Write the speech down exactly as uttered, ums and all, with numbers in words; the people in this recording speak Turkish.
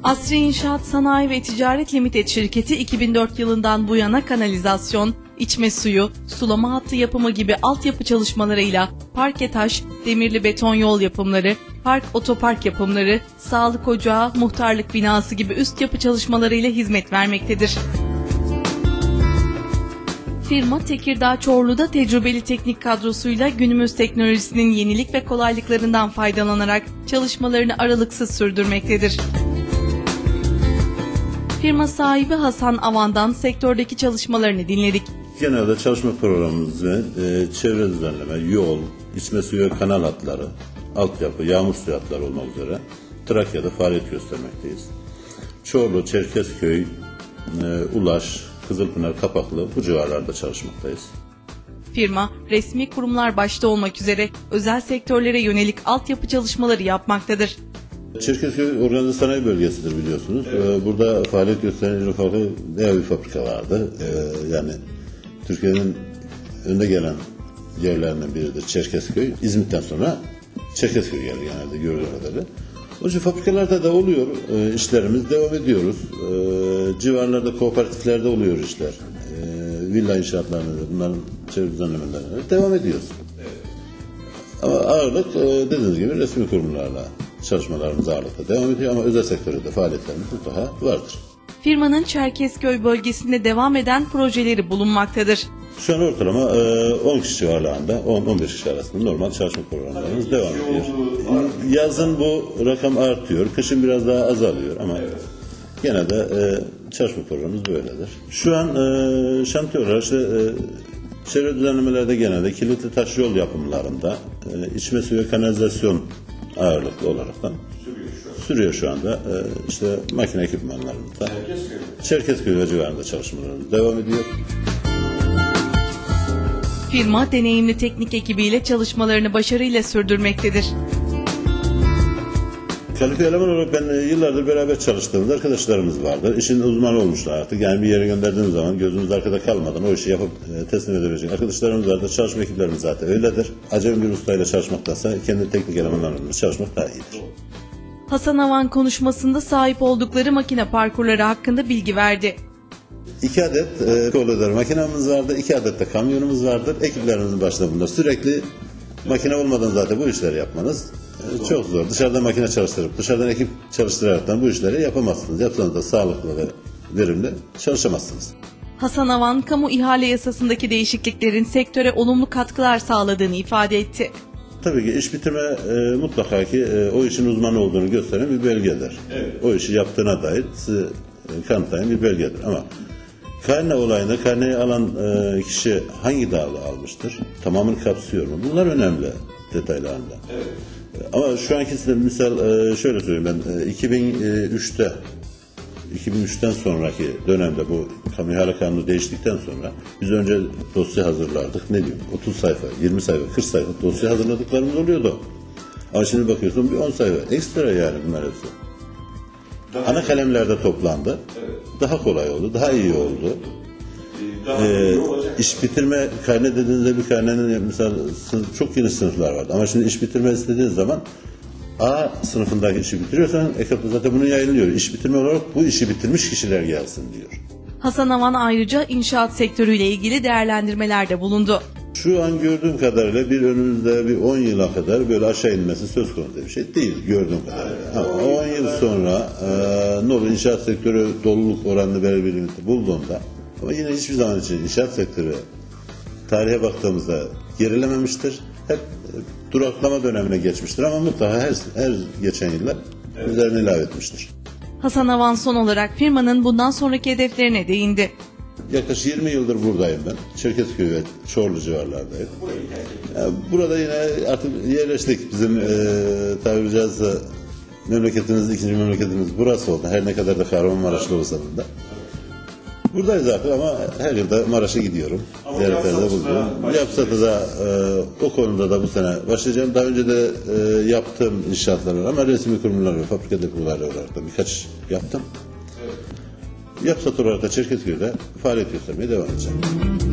Asri İnşaat Sanayi ve Ticaret Limited şirketi iki bin dört yılından bu yana kanalizasyon, içme suyu, sulama hattı yapımı gibi altyapı çalışmalarıyla parke taş, demirli beton yol yapımları, park otopark yapımları, sağlık ocağı, muhtarlık binası gibi üst yapı çalışmalarıyla hizmet vermektedir. Firma Tekirdağ Çorlu'da tecrübeli teknik kadrosuyla günümüz teknolojisinin yenilik ve kolaylıklarından faydalanarak çalışmalarını aralıksız sürdürmektedir. Firma sahibi Hasan Avan'dan sektördeki çalışmalarını dinledik. Genelde çalışma programımız ve e, çevre düzenleme, yol, içme suyu ve kanal hatları, altyapı, yağmur suyu hatları olmak üzere Trakya'da faaliyet göstermekteyiz. Çorlu, Çerkezköy, e, Ulaş, Kızılpınar, Kapaklı bu civarlarda çalışmaktayız. Firma, resmi kurumlar başta olmak üzere özel sektörlere yönelik altyapı çalışmaları yapmaktadır. Çerkezköy organize sanayi bölgesidir biliyorsunuz. Evet. Burada faaliyet gösteren ufak dev bir fabrika vardı. Ee, yani Türkiye'nin önde gelen yerlerinden biridir Çerkezköy. İzmit'ten sonra Çerkezköy geldi genelde gördüğüm kadarıyla. O için fabrikalarda da oluyor e, işlerimiz, devam ediyoruz. E, civarlarda kooperatiflerde oluyor işler. E, villa inşaatlarında da bunların çevre düzenlemelerine devam ediyoruz. Evet. Ama ağırlık e, dediğiniz gibi resmi kurumlarla çalışmalarımız ağırlıkla devam ediyor ama özel sektörde faaliyetlerimiz mutlaka vardır. Firmanın Çerkezköy bölgesinde devam eden projeleri bulunmaktadır. Şu an ortalama on kişi civarlarında, on on beş kişi arasında normal çalışma programlarımız devam ediyor. Yazın bu rakam artıyor, kışın biraz daha azalıyor ama gene de çalışma programımız böyledir. Şu an şantiye olarak işte, çevre düzenlemelerde genelde kilitli taş yol yapımlarında içme suyu ve kanalizasyon ağırlıklı olaraktan sürüyor şu anda. İşte makine ekipmanlarında Çerkezköy ve civarında çalışmalarımız devam ediyor. Firma deneyimli teknik ekibiyle çalışmalarını başarıyla sürdürmektedir. Kalifiye eleman olarak ben yıllardır beraber çalıştığımız arkadaşlarımız vardır. İşin uzmanı olmuşlar artık. Yani bir yere gönderdiğimiz zaman gözümüz arkada kalmadan o işi yapıp teslim edebilecek arkadaşlarımız vardır. Çalışma ekiplerimiz zaten öyledir. Acemi bir ustayla çalışmaktansa kendi teknik elemanlarımızla çalışmak daha iyidir. Hasan Avan konuşmasında sahip oldukları makine parkurları hakkında bilgi verdi. İki adet e, koleder makinamız vardır, iki adet de kamyonumuz vardır. Ekiplerimizin başında bunlar. Sürekli makine olmadan zaten bu işleri yapmanız e, çok zor. Dışarıdan makine çalıştırıp, dışarıdan ekip çalıştıraraktan bu işleri yapamazsınız. Yapsanız da sağlıklı ve verimli çalışamazsınız. Hasan Avan, kamu ihale yasasındaki değişikliklerin sektöre olumlu katkılar sağladığını ifade etti. Tabii ki iş bitirme e, mutlaka ki e, o işin uzmanı olduğunu gösteren bir belgedir. Evet. O işi yaptığına dair size e, kanıtlayan bir belgedir. Ama karne olayında karneyi alan e, kişi hangi dağlı almıştır? Tamamını kapsıyor mu? Bunlar önemli detaylarında. Evet. E, ama şu anki misal e, şöyle söyleyeyim ben e, iki bin üçte iki bin üçten sonraki dönemde bu kamu ihale kanunu değiştikten sonra biz önce dosya hazırlardık. Ne diyeyim? otuz sayfa, yirmi sayfa, kırk sayfa dosya hazırladıklarımız oluyordu. Ama şimdi bakıyorsun bir on sayfa ekstra yani bunlar hepsi. Daha ana kalemlerde toplandı. Evet. Daha kolay oldu, daha iyi oldu. Daha ee, iş bitirme karne dediğinizde bir karnenin mesela sınıf, çok yeni sınıflar vardı. Ama şimdi iş bitirme istediğiniz zaman A sınıfındaki işi bitiriyorsan ekipte zaten bunu yayınlıyor. İş bitirme olarak bu işi bitirmiş kişiler gelsin diyor. Hasan Avan ayrıca inşaat sektörüyle ilgili değerlendirmelerde bulundu. Şu an gördüğüm kadarıyla bir önümüzde bir on yıla kadar böyle aşağı inmesi söz konusu bir şey değil gördüğüm kadarıyla. Ama on yıl sonra e, ne olur inşaat sektörü doluluk oranını belirli bulduğunda ama yine hiçbir zaman için inşaat sektörü tarihe baktığımızda gerilememiştir. Hep duraklama dönemine geçmiştir ama mutlaka her, her geçen yıllar evet. üzerine ilave etmiştir. Hasan Avan son olarak firmanın bundan sonraki hedeflerine değindi. Yaklaşık yirmi yıldır buradayım ben. Çerkezköy ve Çorlu civarlardayım. Yani burada yine artık yerleştik. Bizim e, tabiri caizse memleketimiz, ikinci memleketimiz burası oldu. Her ne kadar da Kahramanmaraşlı olsa da. Buradayız artık ama her yılda Maraş'a gidiyorum. Ziyaretlerde bulunuyorum. Yapsat'ta da e, o konuda da bu sene başlayacağım. Daha önce de e, yaptığım inşaatlar var ama resmi kurumlar ve fabrika depoları olarak da birkaç yaptım. Evet. Yapsat olarak da Çerkezköy'de faaliyet göstermeye devam edeceğim.